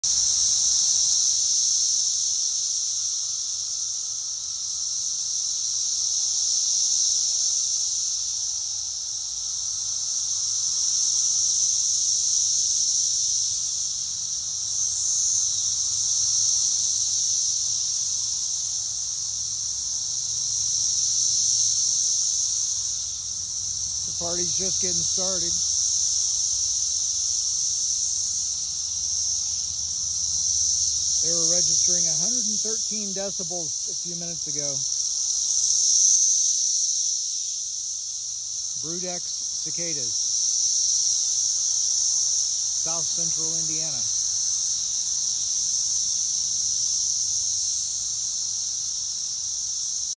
The party's just getting started. They were registering 113 decibels a few minutes ago. Cicadas, South Central Indiana.